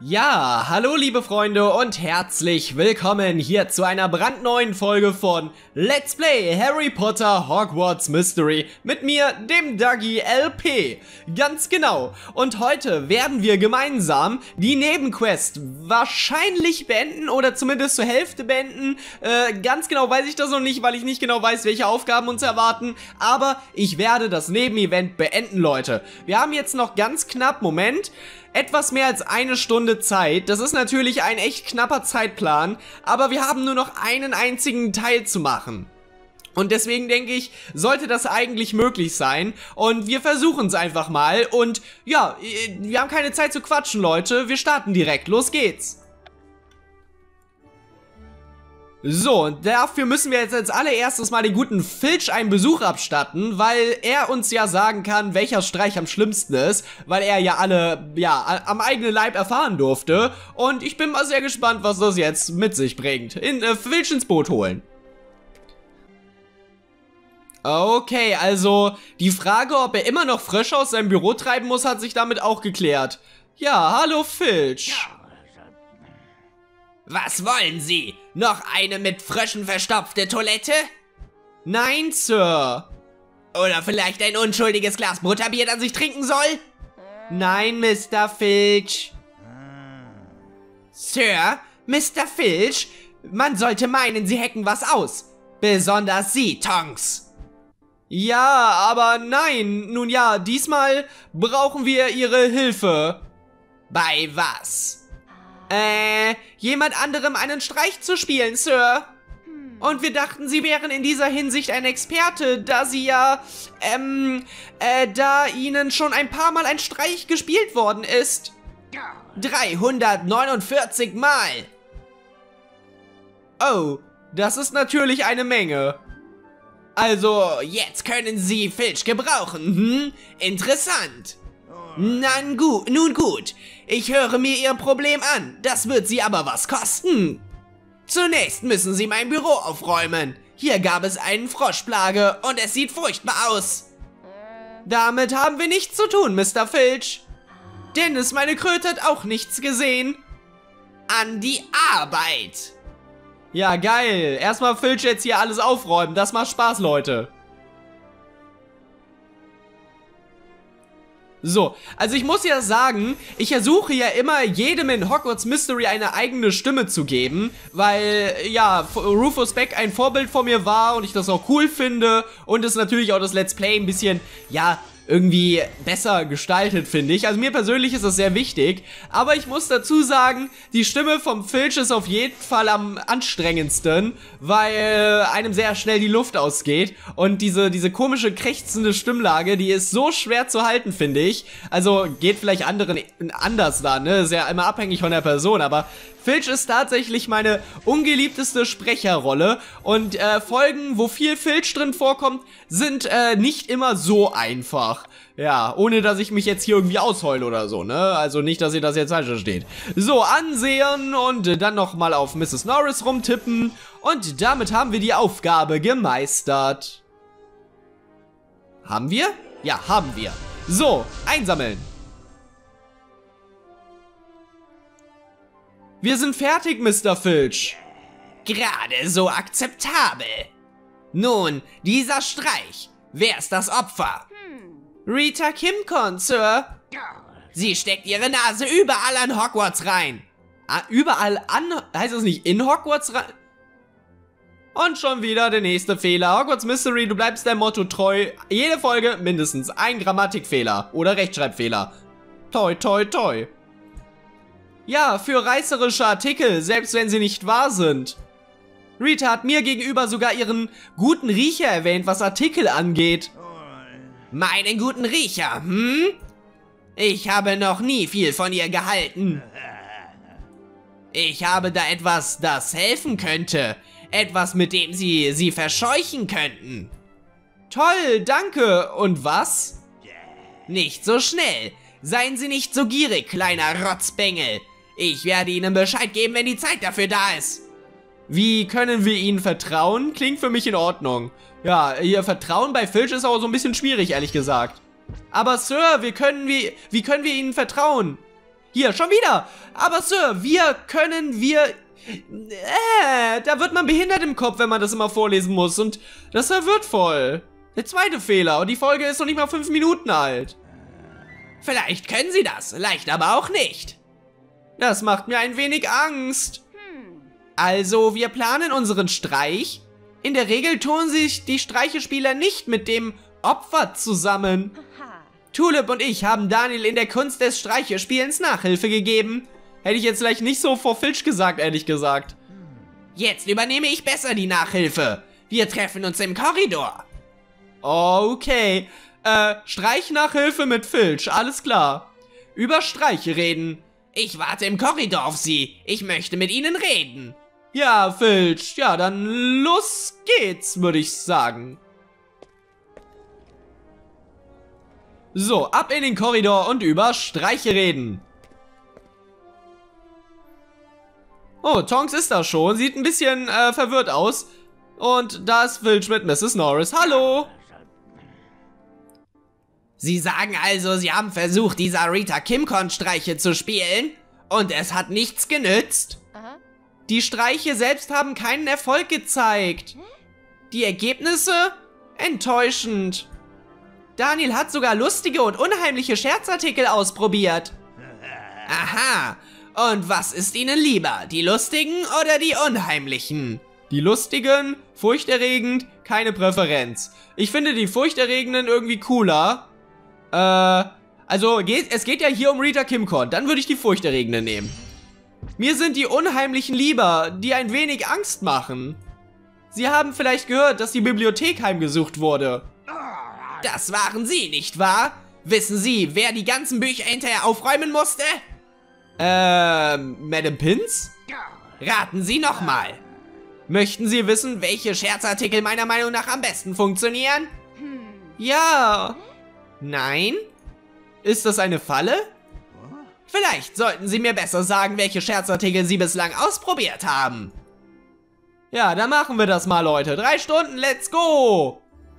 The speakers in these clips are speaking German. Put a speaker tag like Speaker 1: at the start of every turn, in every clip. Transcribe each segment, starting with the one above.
Speaker 1: Ja, hallo liebe Freunde und herzlich willkommen hier zu einer brandneuen Folge von Let's Play Harry Potter Hogwarts Mystery mit mir, dem Duggy LP. Ganz genau. Und heute werden wir gemeinsam die Nebenquest wahrscheinlich beenden oder zumindest zur Hälfte beenden. Ganz genau weiß ich das noch nicht, weil ich nicht genau weiß, welche Aufgaben uns erwarten. Aber ich werde das Nebenevent beenden, Leute. Wir haben jetzt noch ganz knapp, Moment, etwas mehr als eine Stunde Zeit. Das ist natürlich ein echt knapper Zeitplan, aber wir haben nur noch einen einzigen Teil zu machen. Und deswegen denke ich, sollte das eigentlich möglich sein. Und wir versuchen es einfach mal. Und ja, wir haben keine Zeit zu quatschen, Leute. Wir starten direkt. Los geht's. So, und dafür müssen wir jetzt als allererstes mal den guten Filch einen Besuch abstatten, weil er uns ja sagen kann, welcher Streich am schlimmsten ist, weil er ja alle, am eigenen Leib erfahren durfte. Und ich bin mal sehr gespannt, was das jetzt mit sich bringt. Filch ins Boot holen. Okay, also die Frage, ob er immer noch Frösche aus seinem Büro treiben muss, hat sich damit auch geklärt. Ja, hallo Filch.
Speaker 2: Was wollen Sie? Noch eine mit Fröschen verstopfte Toilette?
Speaker 1: Nein, Sir.
Speaker 2: Oder vielleicht ein unschuldiges Glas Butterbier, das ich trinken soll?
Speaker 1: Nein, Mr. Filch.
Speaker 2: Sir, Mr. Filch, man sollte meinen, Sie hecken was aus. Besonders Sie, Tonks.
Speaker 1: Ja, aber nein. Nun ja, diesmal brauchen wir Ihre Hilfe.
Speaker 2: Bei was?
Speaker 1: Jemand anderem einen Streich zu spielen, Sir. Und wir dachten, Sie wären in dieser Hinsicht ein Experte, da Sie ja, da Ihnen schon ein paar Mal ein Streich gespielt worden ist.
Speaker 2: 349 Mal.
Speaker 1: Oh, das ist natürlich eine Menge.
Speaker 2: Also, jetzt können Sie Filch gebrauchen, Interessant. Nun gut, ich höre mir Ihr Problem an, das wird Sie aber was kosten. Zunächst müssen Sie mein Büro aufräumen. Hier gab es einen Froschplage und es sieht furchtbar aus.
Speaker 1: Damit haben wir nichts zu tun, Mr. Filch. Dennis, meine Kröte, hat auch nichts gesehen.
Speaker 2: An die Arbeit.
Speaker 1: Ja, geil. Erstmal Filch jetzt hier alles aufräumen, das macht Spaß, Leute. So, also ich muss ja sagen, ich versuche ja immer jedem in Hogwarts Mystery eine eigene Stimme zu geben, weil, ja, Rufus Beck ein Vorbild von mir war und ich das auch cool finde und es natürlich auch das Let's Play ein bisschen, ja, irgendwie besser gestaltet, finde ich. Also mir persönlich ist das sehr wichtig, aber ich muss dazu sagen, die Stimme vom Filch ist auf jeden Fall am anstrengendsten, weil einem sehr schnell die Luft ausgeht und diese komische krächzende Stimmlage, die ist so schwer zu halten, finde ich. Also geht vielleicht anderen anders da, ne, ist ja immer abhängig von der Person, aber Filch ist tatsächlich meine ungeliebteste Sprecherrolle und Folgen, wo viel Filch drin vorkommt, sind nicht immer so einfach. Ja, ohne dass ich mich jetzt hier irgendwie ausheule oder so, ne? Also nicht, dass ihr das jetzt falsch versteht. So, ansehen und dann nochmal auf Mrs. Norris rumtippen und damit haben wir die Aufgabe gemeistert. Haben wir? Ja, haben wir. So, einsammeln. Wir sind fertig, Mr. Filch.
Speaker 2: Gerade so akzeptabel. Nun, dieser Streich. Wer ist das Opfer?
Speaker 1: Rita Kimcorn, Sir.
Speaker 2: Sie steckt ihre Nase überall an Hogwarts rein.
Speaker 1: Überall an? Heißt das nicht in Hogwarts rein? Und schon wieder der nächste Fehler. Hogwarts Mystery, du bleibst deinem Motto treu. Jede Folge mindestens ein Grammatikfehler oder Rechtschreibfehler. Toi, toi, toi. Ja, für reißerische Artikel, selbst wenn sie nicht wahr sind. Rita hat mir gegenüber sogar ihren guten Riecher erwähnt, was Artikel angeht.
Speaker 2: Meinen guten Riecher, Ich habe noch nie viel von ihr gehalten. Ich habe da etwas, das helfen könnte. Etwas, mit dem sie verscheuchen könnten.
Speaker 1: Toll, danke. Und was?
Speaker 2: Nicht so schnell. Seien Sie nicht so gierig, kleiner Rotzbengel. Ich werde Ihnen Bescheid geben, wenn die Zeit dafür da ist.
Speaker 1: Wie können wir Ihnen vertrauen? Klingt für mich in Ordnung. Ja, Ihr Vertrauen bei Filch ist auch so ein bisschen schwierig, ehrlich gesagt. Aber Sir, wie können wir Ihnen vertrauen? Hier, schon wieder. Aber Sir, da wird man behindert im Kopf, wenn man das immer vorlesen muss. Und das verwirrt voll. Der zweite Fehler. Und die Folge ist noch nicht mal 5 Minuten alt.
Speaker 2: Vielleicht können Sie das, leicht aber auch nicht.
Speaker 1: Das macht mir ein wenig Angst. Also, wir planen unseren Streich. In der Regel tun sich die Streichespieler nicht mit dem Opfer zusammen. Tulip und ich haben Daniel in der Kunst des Streichespielens Nachhilfe gegeben. Hätte ich jetzt vielleicht nicht so vor Filch gesagt, ehrlich gesagt.
Speaker 2: Jetzt übernehme ich besser die Nachhilfe. Wir treffen uns im Korridor.
Speaker 1: Okay. Streichnachhilfe mit Filch, alles klar. Über Streiche reden.
Speaker 2: Ich warte im Korridor auf Sie. Ich möchte mit Ihnen reden.
Speaker 1: Ja, Filch, ja, dann los geht's, würde ich sagen. So, ab in den Korridor und über Streiche reden. Oh, Tonks ist da schon, sieht ein bisschen verwirrt aus. Und da ist Filch mit Mrs. Norris. Hallo!
Speaker 2: Sie sagen also, Sie haben versucht, die Sarita Kimcorn-Streiche zu spielen? Und es hat nichts genützt?
Speaker 1: Die Streiche selbst haben keinen Erfolg gezeigt. Die Ergebnisse? Enttäuschend. Daniel hat sogar lustige und unheimliche Scherzartikel ausprobiert.
Speaker 2: Aha. Und was ist Ihnen lieber, die lustigen oder die unheimlichen?
Speaker 1: Die lustigen, furchterregend, keine Präferenz. Ich finde die furchterregenden irgendwie cooler. Also es geht ja hier um Rita Kimcorn, dann würde ich die furchterregenden nehmen. Mir sind die unheimlichen lieber, die ein wenig Angst machen. Sie haben vielleicht gehört, dass die Bibliothek heimgesucht wurde.
Speaker 2: Das waren Sie, nicht wahr? Wissen Sie, wer die ganzen Bücher hinterher aufräumen musste?
Speaker 1: Madame Pins?
Speaker 2: Raten Sie nochmal.
Speaker 1: Möchten Sie wissen,
Speaker 2: Welche Scherzartikel meiner Meinung nach am besten funktionieren?
Speaker 1: Ja. Nein? Ist das eine Falle?
Speaker 2: Vielleicht sollten Sie mir besser sagen, welche Scherzartikel Sie bislang ausprobiert haben.
Speaker 1: Ja, dann machen wir das mal, Leute. 3 Stunden, let's go!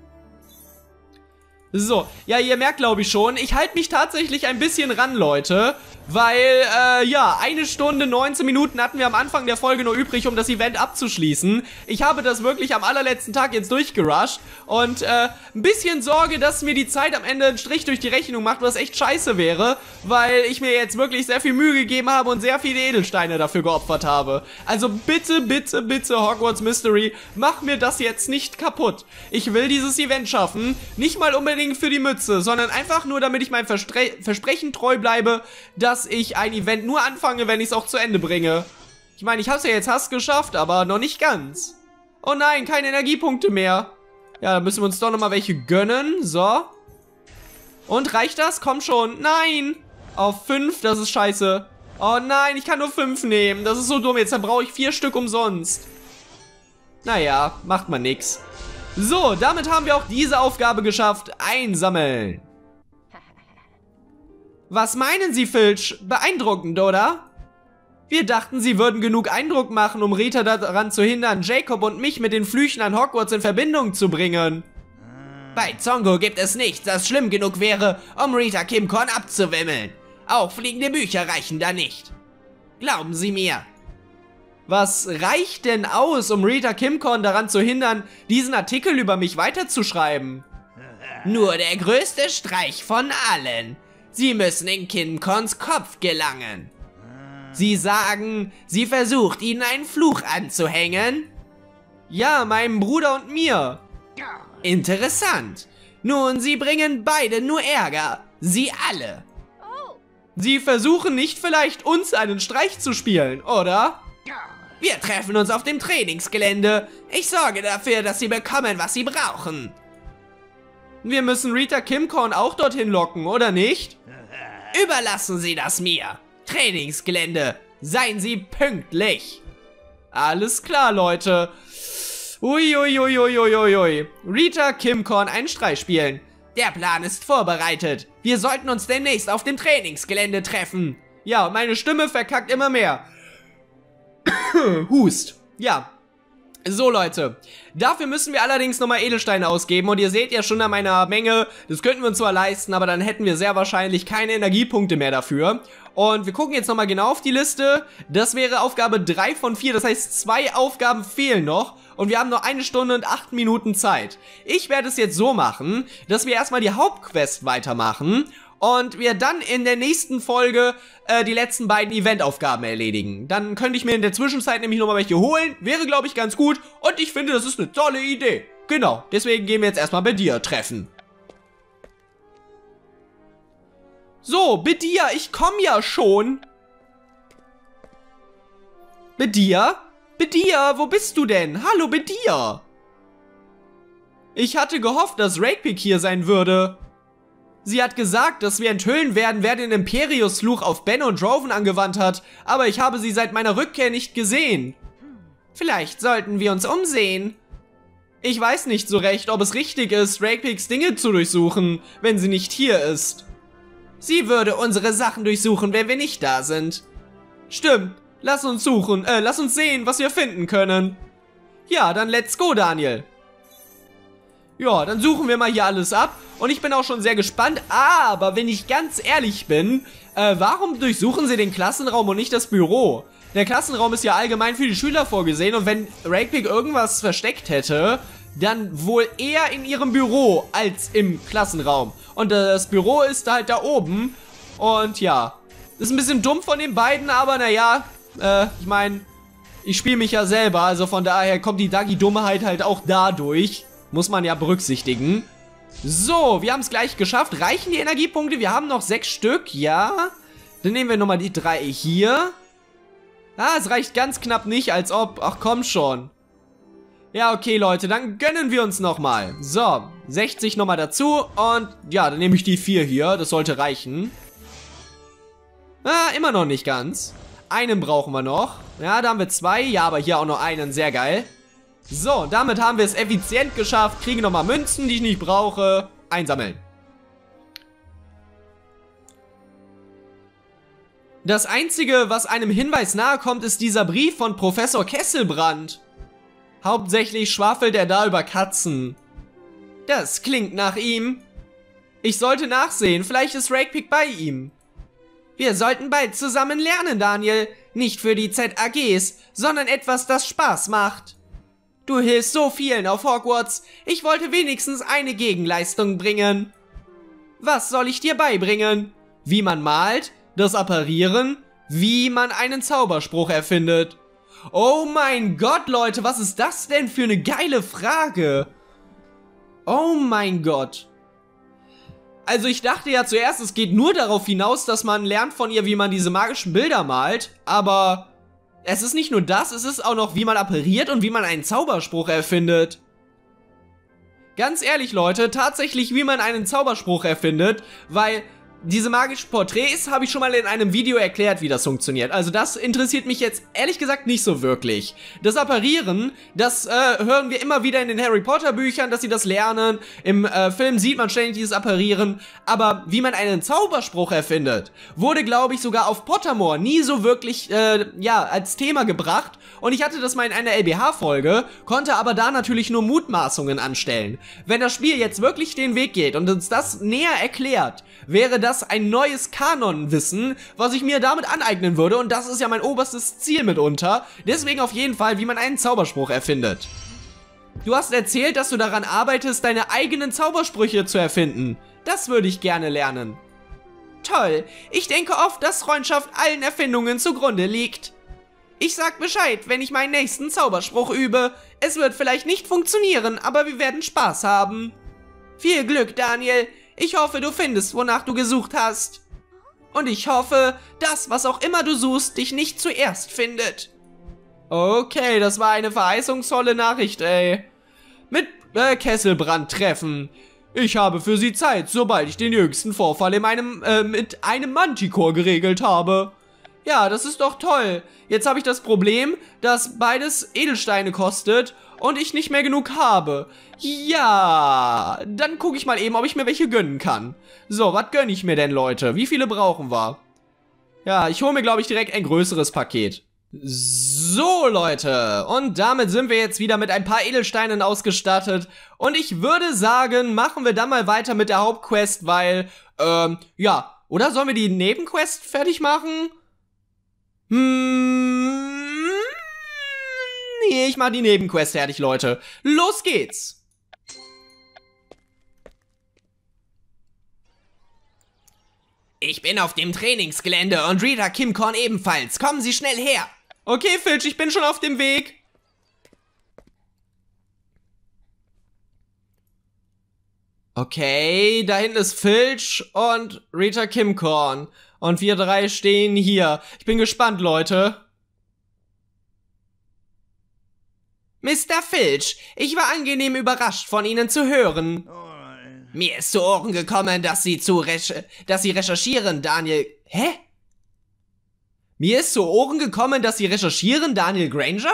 Speaker 1: So, ja, ihr merkt, glaube ich schon, ich halte mich tatsächlich ein bisschen ran, Leute. Weil, ja, 1 Stunde, 19 Minuten hatten wir am Anfang der Folge nur übrig, um das Event abzuschließen. Ich habe das wirklich am allerletzten Tag jetzt durchgerusht. Und, ein bisschen Sorge, dass mir die Zeit am Ende einen Strich durch die Rechnung macht, was echt scheiße wäre. Weil ich mir jetzt wirklich sehr viel Mühe gegeben habe und sehr viele Edelsteine dafür geopfert habe. Also bitte, bitte, bitte, Hogwarts Mystery, mach mir das jetzt nicht kaputt. Ich will dieses Event schaffen, nicht mal unbedingt für die Mütze, sondern einfach nur, damit ich meinem Versprechen treu bleibe, dass ich ein Event nur anfange, wenn ich es auch zu Ende bringe. Ich meine, ich habe es ja jetzt fast geschafft, aber noch nicht ganz. Oh nein, keine Energiepunkte mehr. Ja, dann müssen wir uns doch nochmal welche gönnen. So. Und reicht das? Komm schon. Nein. Auf 5, das ist scheiße. Oh nein, ich kann nur 5 nehmen. Das ist so dumm. Jetzt brauche ich 4 Stück umsonst. Naja, macht man nix. So, damit haben wir auch diese Aufgabe geschafft. Einsammeln. Was meinen Sie, Filch? Beeindruckend, oder? Wir dachten, Sie würden genug Eindruck machen, um Rita daran zu hindern, Jacob und mich mit den Flüchen an Hogwarts in Verbindung zu bringen.
Speaker 2: Bei Zongo gibt es nichts, das schlimm genug wäre, um Rita Kimcorn abzuwimmeln. Auch fliegende Bücher reichen da nicht. Glauben Sie mir.
Speaker 1: Was reicht denn aus, um Rita Kimcorn daran zu hindern, diesen Artikel über mich weiterzuschreiben?
Speaker 2: Nur der größte Streich von allen. Sie müssen in Kimcorns Kopf gelangen. Sie sagen, sie versucht, ihnen einen Fluch anzuhängen?
Speaker 1: Ja, meinem Bruder und mir.
Speaker 2: Interessant. Nun, sie bringen beide nur Ärger. Sie alle.
Speaker 1: Sie versuchen nicht vielleicht, uns einen Streich zu spielen, oder?
Speaker 2: Wir treffen uns auf dem Trainingsgelände. Ich sorge dafür, dass sie bekommen, was sie brauchen.
Speaker 1: Wir müssen Rita Kimcorn auch dorthin locken, oder nicht?
Speaker 2: Überlassen Sie das mir. Trainingsgelände. Seien Sie pünktlich.
Speaker 1: Alles klar, Leute. Uiuiuiuiuiui. Rita Kimcorn einen Streich spielen.
Speaker 2: Der Plan ist vorbereitet. Wir sollten uns demnächst auf dem Trainingsgelände treffen.
Speaker 1: Ja, meine Stimme verkackt immer mehr. Hust. Ja. So Leute, dafür müssen wir allerdings nochmal Edelsteine ausgeben und ihr seht ja schon an meiner Menge, das könnten wir uns zwar leisten, aber dann hätten wir sehr wahrscheinlich keine Energiepunkte mehr dafür. Und wir gucken jetzt nochmal genau auf die Liste, das wäre Aufgabe 3 von 4, das heißt 2 Aufgaben fehlen noch und wir haben noch 1 Stunde und 8 Minuten Zeit. Ich werde es jetzt so machen, dass wir erstmal die Hauptquest weitermachen und wir dann in der nächsten Folge die letzten beiden Eventaufgaben erledigen. Dann könnte ich mir in der Zwischenzeit nämlich nochmal welche holen. Wäre, glaube ich, ganz gut. Und ich finde, das ist eine tolle Idee. Genau, deswegen gehen wir jetzt erstmal Bedir treffen. So, Bedir, ich komme ja schon. Bedir? Bedir, wo bist du denn? Hallo, Bedir. Ich hatte gehofft, dass Rakepick hier sein würde. Sie hat gesagt, dass wir enthüllen werden, wer den Imperius-Fluch auf Ben und Droven angewandt hat, aber ich habe sie seit meiner Rückkehr nicht gesehen. Vielleicht sollten wir uns umsehen. Ich weiß nicht so recht, ob es richtig ist, Rakepicks Dinge zu durchsuchen, wenn sie nicht hier ist. Sie würde unsere Sachen durchsuchen, wenn wir nicht da sind. Stimmt, lass uns sehen, was wir finden können. Ja, dann let's go, Daniel. Ja, dann suchen wir mal hier alles ab. Und ich bin auch schon sehr gespannt. Aber wenn ich ganz ehrlich bin, warum durchsuchen sie den Klassenraum und nicht das Büro? Der Klassenraum ist ja allgemein für die Schüler vorgesehen. Und wenn Rakepick irgendwas versteckt hätte, dann wohl eher in ihrem Büro als im Klassenraum. Und das Büro ist halt da oben. Und ja, ist ein bisschen dumm von den beiden, aber naja, ich meine, ich spiele mich ja selber. Also von daher kommt die Dagi-Dummheit halt auch dadurch. Muss man ja berücksichtigen. So, wir haben es gleich geschafft. Reichen die Energiepunkte? Wir haben noch 6 Stück, ja. Dann nehmen wir nochmal die 3 hier. Ah, es reicht ganz knapp nicht, als ob... Ach, komm schon. Ja, okay, Leute, dann gönnen wir uns nochmal. So, 60 nochmal dazu. Und ja, dann nehme ich die 4 hier. Das sollte reichen. Ah, immer noch nicht ganz. Einen brauchen wir noch. Ja, da haben wir 2. Ja, aber hier auch noch einen. Sehr geil. So, damit haben wir es effizient geschafft. Kriegen nochmal Münzen, die ich nicht brauche. Einsammeln. Das Einzige, was einem Hinweis nahe kommt, ist dieser Brief von Professor Kesselbrand. Hauptsächlich schwafelt er da über Katzen. Das klingt nach ihm. Ich sollte nachsehen, vielleicht ist Rakepick bei ihm. Wir sollten bald zusammen lernen, Daniel. Nicht für die ZAGs, sondern etwas, das Spaß macht. Du hilfst so vielen auf Hogwarts. Ich wollte wenigstens eine Gegenleistung bringen. Was soll ich dir beibringen? Wie man malt, das Apparieren, wie man einen Zauberspruch erfindet. Oh mein Gott, Leute, was ist das denn für eine geile Frage? Oh mein Gott. Also ich dachte ja zuerst, es geht nur darauf hinaus, dass man lernt von ihr, wie man diese magischen Bilder malt, aber... Es ist nicht nur das, es ist auch noch, wie man appariert und wie man einen Zauberspruch erfindet. Ganz ehrlich, Leute, tatsächlich, wie man einen Zauberspruch erfindet, weil diese magischen Porträts habe ich schon mal in einem Video erklärt, wie das funktioniert. Also das interessiert mich jetzt ehrlich gesagt nicht so wirklich. Das Apparieren, das hören wir immer wieder in den Harry Potter Büchern, dass sie das lernen. Im Film sieht man ständig dieses Apparieren. Aber wie man einen Zauberspruch erfindet, wurde, glaube ich, sogar auf Pottermore nie so wirklich, ja, als Thema gebracht. Und ich hatte das mal in einer LBH-Folge, konnte aber da natürlich nur Mutmaßungen anstellen. Wenn das Spiel jetzt wirklich den Weg geht und uns das näher erklärt, wäre das ein neues Kanonwissen, was ich mir damit aneignen würde. Und das ist ja mein oberstes Ziel mitunter. Deswegen auf jeden Fall, wie man einen Zauberspruch erfindet. Du hast erzählt, dass du daran arbeitest, deine eigenen Zaubersprüche zu erfinden. Das würde ich gerne lernen. Toll. Ich denke oft, dass Freundschaft allen Erfindungen zugrunde liegt. Ich sag Bescheid, wenn ich meinen nächsten Zauberspruch übe. Es wird vielleicht nicht funktionieren, aber wir werden Spaß haben. Viel Glück, Daniel. Ich hoffe, du findest, wonach du gesucht hast. Und ich hoffe, das, was auch immer du suchst, dich nicht zuerst findet. Okay, das war eine verheißungsvolle Nachricht, ey. Mit Kesselbrand treffen. Ich habe für sie Zeit, sobald ich den jüngsten Vorfall mit einem Manticore geregelt habe. Ja, das ist doch toll. Jetzt habe ich das Problem, dass beides Edelsteine kostet und ich nicht mehr genug habe. Ja, dann gucke ich mal eben, ob ich mir welche gönnen kann. So, was gönne ich mir denn, Leute? Wie viele brauchen wir? Ja, ich hole mir, glaube ich, direkt ein größeres Paket. So. So, Leute, und damit sind wir jetzt wieder mit ein paar Edelsteinen ausgestattet. Und ich würde sagen, machen wir dann mal weiter mit der Hauptquest, weil, ja, oder sollen wir die Nebenquest fertig machen? Nee, ich mach die Nebenquest fertig, Leute. Los geht's!
Speaker 2: Ich bin auf dem Trainingsgelände und Rita Kimcorn ebenfalls. Kommen Sie schnell her.
Speaker 1: Okay, Filch, ich bin schon auf dem Weg. Okay, da hinten ist Filch und Rita Kimcorn. Und wir drei stehen hier. Ich bin gespannt, Leute.
Speaker 2: Mr. Filch, ich war angenehm überrascht, von Ihnen zu hören. Mir ist zu Ohren gekommen, dass Sie recherchieren, Daniel... Hä?
Speaker 1: Mir ist zu Ohren gekommen, dass Sie recherchieren, Daniel Granger?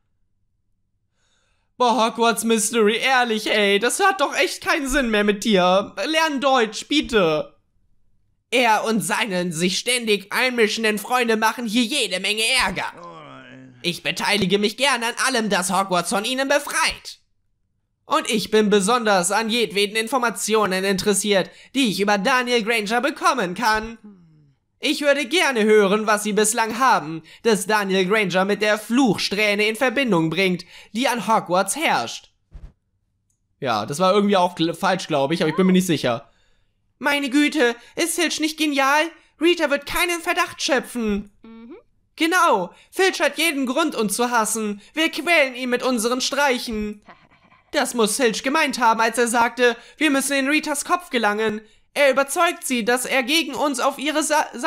Speaker 1: Boah, Hogwarts Mystery, ehrlich, ey, das hat doch echt keinen Sinn mehr mit dir. Lern Deutsch, bitte.
Speaker 2: Er und seine sich ständig einmischenden Freunde machen hier jede Menge Ärger. Ich beteilige mich gerne an allem, das Hogwarts von ihnen befreit. Und ich bin besonders an jedweden Informationen interessiert, die ich über Daniel Granger bekommen kann. Ich würde gerne hören, was Sie bislang haben, das Daniel Granger mit der Fluchsträhne in Verbindung bringt, die an Hogwarts herrscht. Ja, das war irgendwie auch falsch, glaube ich, aber ich bin mir nicht sicher. Meine Güte, ist Filch nicht genial? Rita wird keinen Verdacht schöpfen. Genau, Filch hat jeden Grund, uns zu hassen. Wir quälen ihn mit unseren Streichen. Das muss Filch gemeint haben, als er sagte, wir müssen in Ritas Kopf gelangen. Er überzeugt sie, dass er gegen uns auf ihre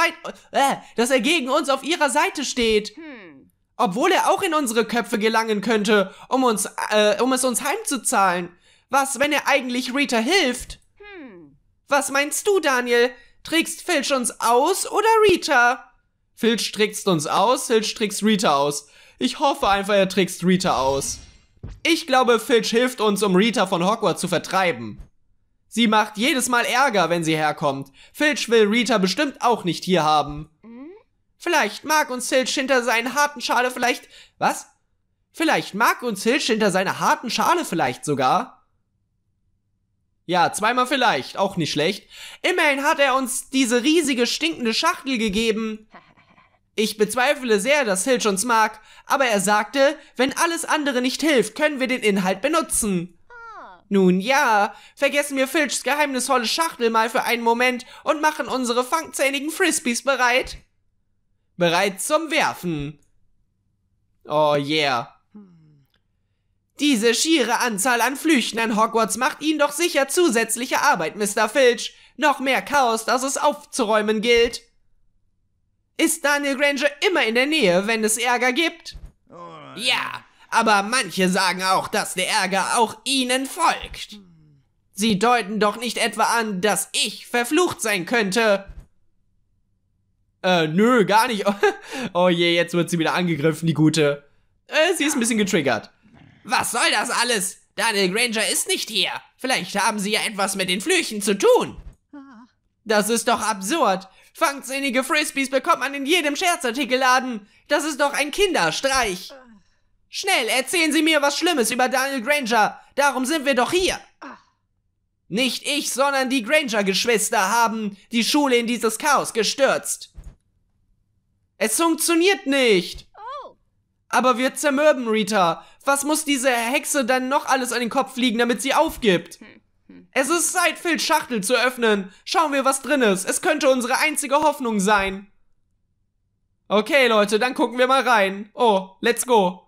Speaker 2: Seite steht. Obwohl er auch in unsere Köpfe gelangen könnte, um es uns heimzuzahlen. Was, wenn er eigentlich Rita hilft? Was meinst du, Daniel? Trickst Filch uns aus oder Rita?
Speaker 1: Filch trickst uns aus, Filch trickst Rita aus. Ich hoffe einfach, er trickst Rita aus. Ich glaube, Filch hilft uns, um Rita von Hogwarts zu vertreiben. Sie macht jedes Mal Ärger, wenn sie herkommt. Filch will Rita bestimmt auch nicht hier haben.
Speaker 2: Vielleicht mag uns Filch hinter seiner harten Schale
Speaker 1: Vielleicht mag uns Filch hinter seiner harten Schale vielleicht sogar. Ja, zweimal vielleicht, auch nicht schlecht.
Speaker 2: Immerhin hat er uns diese riesige, stinkende Schachtel gegeben. Ich bezweifle sehr, dass Filch uns mag, aber er sagte, wenn alles andere nicht hilft, können wir den Inhalt benutzen. Nun ja, vergessen wir Filchs geheimnisvolle Schachtel mal für einen Moment und machen unsere fangzähnigen Frisbees bereit.
Speaker 1: Bereit zum Werfen. Oh yeah.
Speaker 2: Diese schiere Anzahl an Flüchten an Hogwarts macht Ihnen doch sicher zusätzliche Arbeit, Mr. Filch. Noch mehr Chaos, das es aufzuräumen gilt. Ist Daniel Granger immer in der Nähe, wenn es Ärger gibt? Ja, aber manche sagen auch, dass der Ärger auch Ihnen folgt. Sie deuten doch nicht etwa an, dass ich verflucht sein könnte.
Speaker 1: Nö, gar nicht. Oh je, jetzt wird sie wieder angegriffen, die Gute. Sie ist ein bisschen getriggert.
Speaker 2: Was soll das alles? Daniel Granger ist nicht hier. Vielleicht haben Sie ja etwas mit den Flüchen zu tun. Das ist doch absurd. Fangzähnige Frisbees bekommt man in jedem Scherzartikelladen. Das ist doch ein Kinderstreich. Schnell, erzählen Sie mir was Schlimmes über Daniel Granger. Darum sind wir doch hier. Nicht ich, sondern die Granger-Geschwister haben die Schule in dieses Chaos gestürzt. Es funktioniert nicht. Aber wir zermürben Rita. Was muss diese Hexe dann noch alles an den Kopf fliegen, damit sie aufgibt? Es ist Zeit, Filchs Schachtel zu öffnen. Schauen wir, was drin ist. Es könnte unsere einzige Hoffnung sein.
Speaker 1: Okay, Leute, dann gucken wir mal rein. Oh, let's go.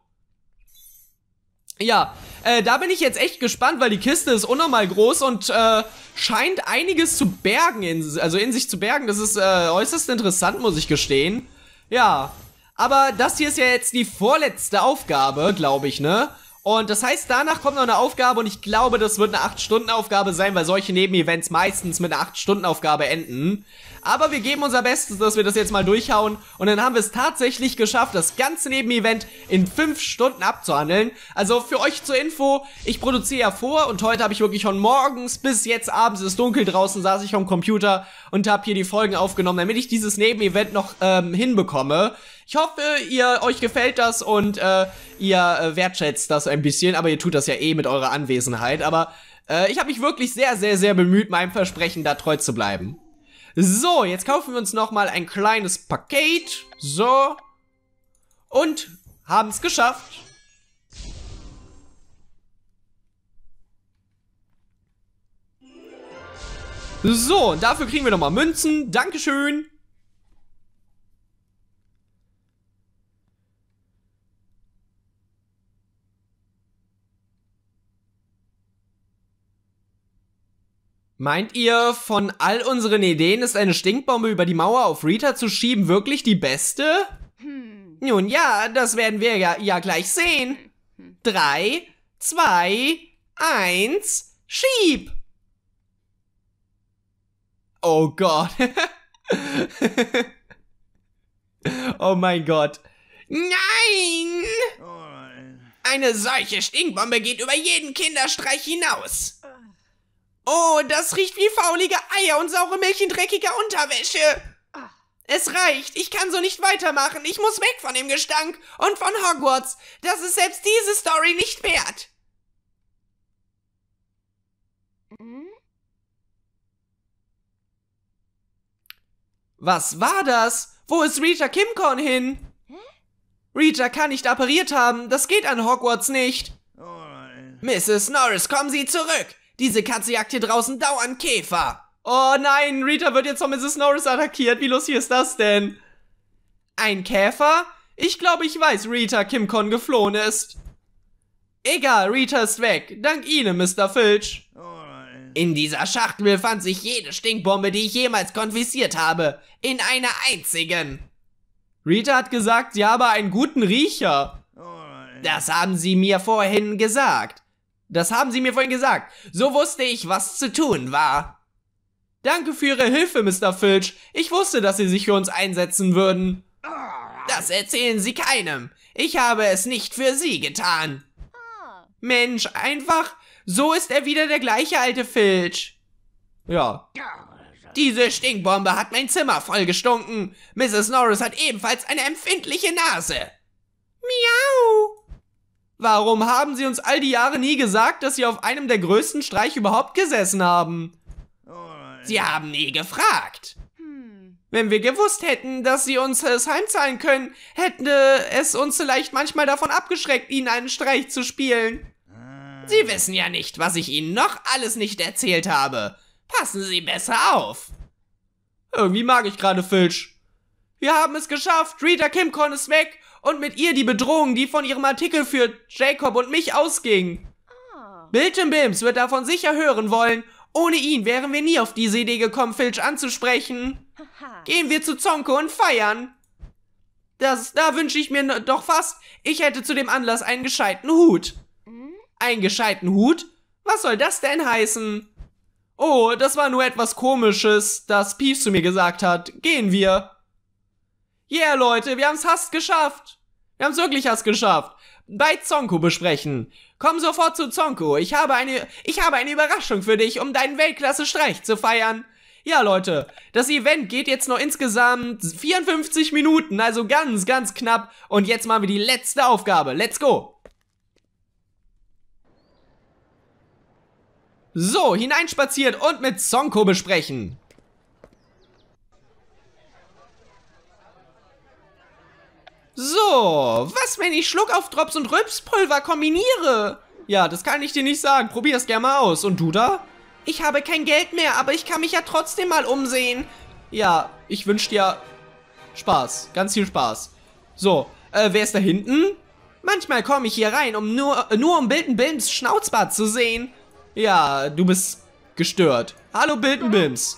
Speaker 1: Ja, da bin ich jetzt echt gespannt, weil die Kiste ist unnormal groß und scheint einiges zu bergen, in sich zu bergen. Das ist äußerst interessant, muss ich gestehen. Ja, aber das hier ist ja jetzt die vorletzte Aufgabe, glaube ich, ne? Und das heißt, danach kommt noch eine Aufgabe und ich glaube, das wird eine 8-Stunden-Aufgabe sein, weil solche Nebenevents meistens mit einer 8-Stunden-Aufgabe enden. Aber wir geben unser Bestes, dass wir das jetzt mal durchhauen und dann haben wir es tatsächlich geschafft, das ganze Nebenevent in 5 Stunden abzuhandeln. Also für euch zur Info, ich produziere ja vor und heute habe ich wirklich von morgens bis jetzt abends, es ist dunkel draußen, saß ich am Computer und habe hier die Folgen aufgenommen, damit ich dieses Nebenevent noch hinbekomme. Ich hoffe, euch gefällt das und ihr wertschätzt das ein bisschen, aber ihr tut das ja eh mit eurer Anwesenheit. Aber ich habe mich wirklich sehr, sehr, sehr bemüht, meinem Versprechen da treu zu bleiben. So, jetzt kaufen wir uns nochmal ein kleines Paket. So. Und haben es geschafft. So, und dafür kriegen wir nochmal Münzen. Dankeschön. Meint ihr, von all unseren Ideen ist eine Stinkbombe über die Mauer auf Rita zu schieben wirklich die beste? Nun ja, das werden wir ja gleich sehen. 3, 2, 1, schieb! Oh Gott. Oh mein Gott.
Speaker 2: Nein! Eine solche Stinkbombe geht über jeden Kinderstreich hinaus. Oh, das riecht wie faulige Eier und saure Milch in dreckiger Unterwäsche. Es reicht, ich kann so nicht weitermachen. Ich muss weg von dem Gestank und von Hogwarts. Das ist selbst diese Story nicht wert.
Speaker 1: Was war das? Wo ist Rita Kimcorn hin? Rita kann nicht appariert haben. Das geht an Hogwarts nicht.
Speaker 2: Mrs. Norris, kommen Sie zurück. Diese Katze jagt hier draußen dauernd Käfer.
Speaker 1: Oh nein, Rita wird jetzt von Mrs. Norris attackiert. Wie lustig ist das denn? Ein Käfer? Ich glaube, ich weiß, Rita Kimcorn geflohen ist. Egal, Rita ist weg. Dank Ihnen, Mr. Filch.
Speaker 2: In dieser Schachtel befand sich jede Stinkbombe, die ich jemals konfisziert habe. In einer einzigen.
Speaker 1: Rita hat gesagt, sie habe einen guten Riecher.
Speaker 2: Das haben Sie mir vorhin gesagt. So wusste ich, was zu tun war.
Speaker 1: Danke für Ihre Hilfe, Mr. Filch. Ich wusste, dass Sie sich für uns einsetzen würden.
Speaker 2: Das erzählen Sie keinem. Ich habe es nicht für Sie getan.
Speaker 1: Mensch, einfach, so ist er wieder der gleiche alte Filch. Ja.
Speaker 2: Diese Stinkbombe hat mein Zimmer voll gestunken. Mrs. Norris hat ebenfalls eine empfindliche Nase.
Speaker 1: Miau. Warum haben Sie uns all die Jahre nie gesagt, dass Sie auf einem der größten Streiche überhaupt gesessen haben?
Speaker 2: Sie haben nie gefragt.
Speaker 1: Wenn wir gewusst hätten, dass Sie uns es heimzahlen können, hätte es uns vielleicht manchmal davon abgeschreckt, Ihnen einen Streich zu spielen.
Speaker 2: Sie wissen ja nicht, was ich Ihnen noch alles nicht erzählt habe. Passen Sie besser auf.
Speaker 1: Irgendwie mag ich gerade Filch. Wir haben es geschafft. Rita Kimcorn ist weg und mit ihr die Bedrohung, die von ihrem Artikel für Jacob und mich ausging. Biltembims wird davon sicher hören wollen. Ohne ihn wären wir nie auf diese Idee gekommen, Filch anzusprechen. Gehen wir zu Zonko und feiern. Da wünsche ich mir doch fast, ich hätte zu dem Anlass einen gescheiten Hut. Einen gescheiten Hut? Was soll das denn heißen? Oh, das war nur etwas Komisches, das Peeves zu mir gesagt hat. Gehen wir. Yeah, Leute, wir haben's fast geschafft. Wir haben's wirklich fast geschafft. Bei Zonko besprechen. Komm sofort zu Zonko. Ich habe eine Überraschung für dich, um deinen Weltklasse-Streich zu feiern. Ja, Leute, das Event geht jetzt noch insgesamt 54 Minuten, also ganz, ganz knapp. Und jetzt machen wir die letzte Aufgabe. Let's go. So, hineinspaziert und mit Zonko besprechen. So, was, wenn ich Schluckaufdrops und Rülpspulver kombiniere? Ja, das kann ich dir nicht sagen. Probier's gerne mal aus. Und du da? Ich habe kein Geld mehr, aber ich kann mich ja trotzdem mal umsehen. Ja, ich wünsche dir Spaß. Ganz viel Spaß. So, wer ist da hinten? Manchmal komme ich hier rein, um nur um Bildenbims Schnauzbart zu sehen. Ja, du bist gestört. Hallo Bildenbims.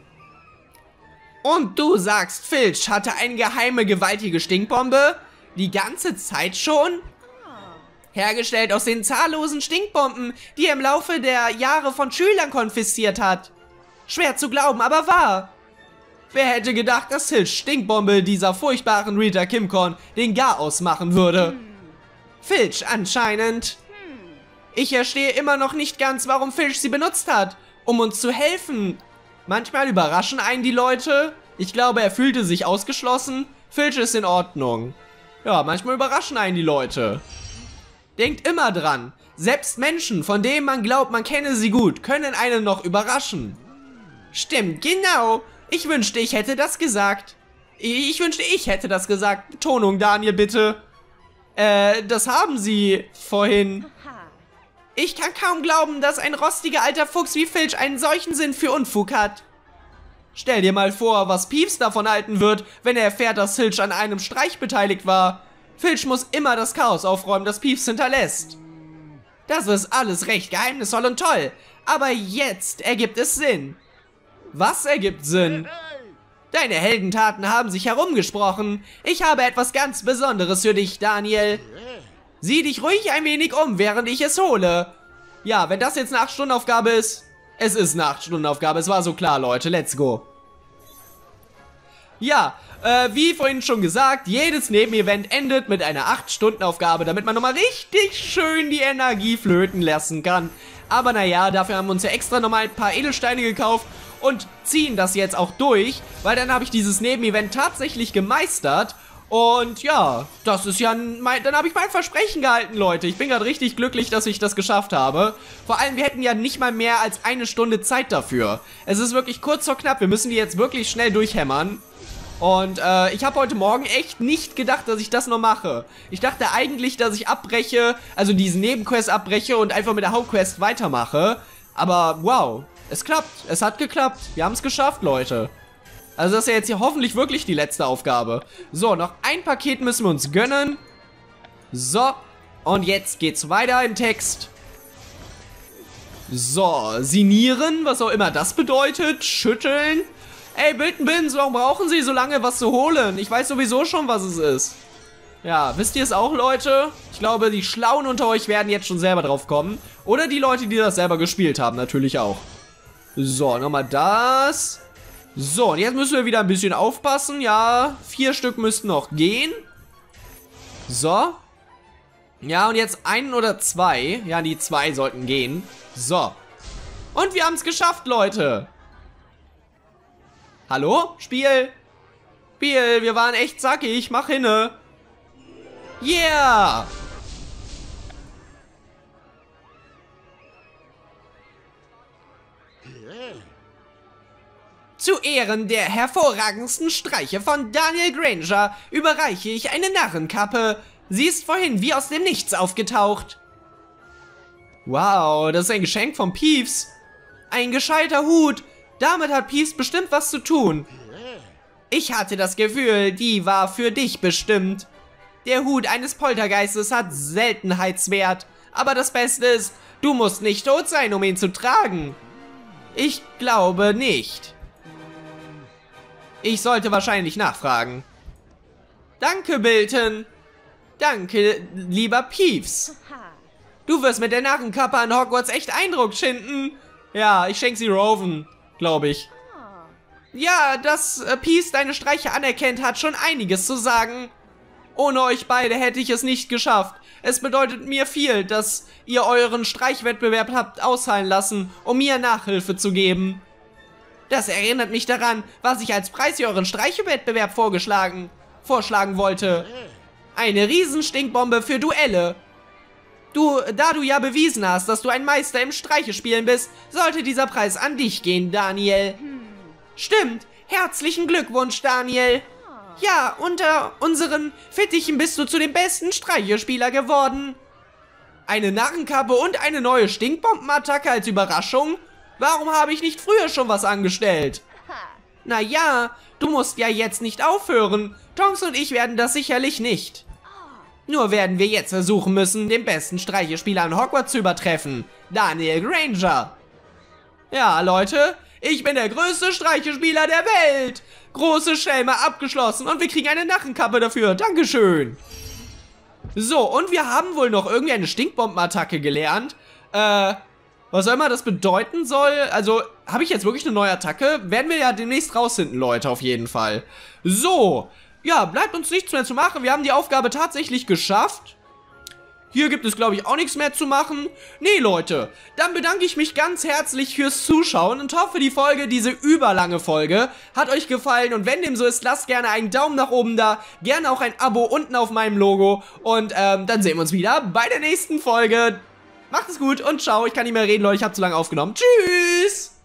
Speaker 1: Und du sagst, Filch hatte eine geheime, gewaltige Stinkbombe? Die ganze Zeit schon? Hergestellt aus den zahllosen Stinkbomben, die er im Laufe der Jahre von Schülern konfisziert hat. Schwer zu glauben, aber wahr. Wer hätte gedacht, dass Filchs Stinkbombe dieser furchtbaren Rita Kimcorn den Garaus machen würde? Filch anscheinend. Ich verstehe immer noch nicht ganz, warum Filch sie benutzt hat, um uns zu helfen. Manchmal überraschen einen die Leute. Ich glaube, er fühlte sich ausgeschlossen. Filch ist in Ordnung. Ja, manchmal überraschen einen die Leute. Denkt immer dran, selbst Menschen, von denen man glaubt, man kenne sie gut, können einen noch überraschen.
Speaker 2: Stimmt, genau. Ich wünschte, ich hätte das gesagt.
Speaker 1: Ich wünschte, ich hätte das gesagt. Betonung, Daniel, bitte. Das haben Sie vorhin.
Speaker 2: Ich kann kaum glauben, dass ein rostiger alter Fuchs wie Filch einen solchen Sinn für Unfug hat.
Speaker 1: Stell dir mal vor, was Peeves davon halten wird, wenn er erfährt, dass Filch an einem Streich beteiligt war. Filch muss immer das Chaos aufräumen, das Peeves hinterlässt.
Speaker 2: Das ist alles recht geheimnisvoll und toll, aber jetzt ergibt es Sinn.
Speaker 1: Was ergibt Sinn?
Speaker 2: Deine Heldentaten haben sich herumgesprochen. Ich habe etwas ganz Besonderes für dich, Daniel. Sieh dich ruhig ein wenig um, während ich es hole.
Speaker 1: Ja, wenn das jetzt eine 8-Stunden-Aufgabe ist. Es ist eine 8-Stunden-Aufgabe, es war so klar, Leute. Let's go. Ja, wie vorhin schon gesagt, jedes Nebenevent endet mit einer 8-Stunden-Aufgabe, damit man nochmal richtig schön die Energie flöten lassen kann. Aber naja, dafür haben wir uns ja extra nochmal ein paar Edelsteine gekauft und ziehen das jetzt auch durch, weil dann habe ich dieses Nebenevent tatsächlich gemeistert. Und ja, das ist ja dann habe ich mein Versprechen gehalten, Leute. Ich bin gerade richtig glücklich, dass ich das geschafft habe. Vor allem, wir hätten ja nicht mal mehr als 1 Stunde Zeit dafür. Es ist wirklich kurz vor knapp. Wir müssen die jetzt wirklich schnell durchhämmern. Und ich habe heute Morgen echt nicht gedacht, dass ich das noch mache. Ich dachte eigentlich, dass ich abbreche, also diesen Nebenquest abbreche und einfach mit der Hauptquest weitermache. Aber wow, es klappt. Es hat geklappt. Wir haben es geschafft, Leute. Also das ist ja jetzt hier hoffentlich wirklich die letzte Aufgabe. So, noch ein Paket müssen wir uns gönnen. So, und jetzt geht's weiter im Text. So, sinieren, was auch immer das bedeutet. Schütteln. Ey, Bildenbins, warum brauchen Sie so lange, was zu holen? Ich weiß sowieso schon, was es ist. Ja, wisst ihr es auch, Leute? Ich glaube, die Schlauen unter euch werden jetzt schon selber drauf kommen. Oder die Leute, die das selber gespielt haben, natürlich auch. So, nochmal das. So, und jetzt müssen wir wieder ein bisschen aufpassen. Ja, 4 Stück müssten noch gehen. So. Ja, und jetzt 1 oder 2. Ja, die 2 sollten gehen. So. Und wir haben es geschafft, Leute. Hallo? Spiel? Spiel, wir waren echt zackig. Mach hinne. Yeah!
Speaker 2: Zu Ehren der hervorragendsten Streiche von Daniel Granger überreiche ich eine Narrenkappe. Sie ist vorhin wie aus dem Nichts aufgetaucht.
Speaker 1: Wow, das ist ein Geschenk von Peeves. Ein gescheiter Hut. Damit hat Peeves bestimmt was zu tun.
Speaker 2: Ich hatte das Gefühl, die war für dich bestimmt. Der Hut eines Poltergeistes hat Seltenheitswert. Aber das Beste ist, du musst nicht tot sein, um ihn zu tragen.
Speaker 1: Ich glaube nicht. Ich sollte wahrscheinlich nachfragen. Danke, Bilton. Danke, lieber Peeves. Du wirst mit der Narrenkappe an Hogwarts echt Eindruck schinden. Ja, ich schenke sie Rowan, glaube ich. Ja, dass Peeves deine Streiche anerkennt, hat schon einiges zu sagen. Ohne euch beide hätte ich es nicht geschafft. Es bedeutet mir viel, dass ihr euren Streichwettbewerb habt ausfallen lassen, um mir Nachhilfe zu geben. Das erinnert mich daran, was ich als Preis für euren Streichwettbewerb vorschlagen wollte. Eine Riesenstinkbombe für Duelle. Da du ja bewiesen hast, dass du ein Meister im Streichespielen bist, sollte dieser Preis an dich gehen, Daniel.
Speaker 2: Stimmt. Herzlichen Glückwunsch, Daniel. Ja, unter unseren Fittichen bist du zu dem besten Streichespieler geworden.
Speaker 1: Eine Narrenkappe und eine neue Stinkbombenattacke als Überraschung? Warum habe ich nicht früher schon was angestellt?
Speaker 2: Naja, du musst ja jetzt nicht aufhören. Tonks und ich werden das sicherlich nicht. Nur werden wir jetzt versuchen müssen, den besten Streichespieler in Hogwarts zu übertreffen. Daniel Granger.
Speaker 1: Ja, Leute, ich bin der größte Streichespieler der Welt. Große Schelme abgeschlossen und wir kriegen eine Narrenkappe dafür. Dankeschön. So, und wir haben wohl noch irgendwie eine Stinkbombenattacke gelernt. Was auch immer das bedeuten soll. Also, habe ich jetzt wirklich eine neue Attacke? Werden wir ja demnächst rausfinden, Leute, auf jeden Fall. So, ja, bleibt uns nichts mehr zu machen. Wir haben die Aufgabe tatsächlich geschafft. Hier gibt es, glaube ich, auch nichts mehr zu machen. Nee, Leute, dann bedanke ich mich ganz herzlich fürs Zuschauen und hoffe, die Folge, diese überlange Folge, hat euch gefallen. Und wenn dem so ist, lasst gerne einen Daumen nach oben da, gerne auch ein Abo unten auf meinem Logo. Und dann sehen wir uns wieder bei der nächsten Folge. Macht es gut und ciao. Ich kann nicht mehr reden, Leute, ich habe zu lange aufgenommen. Tschüss!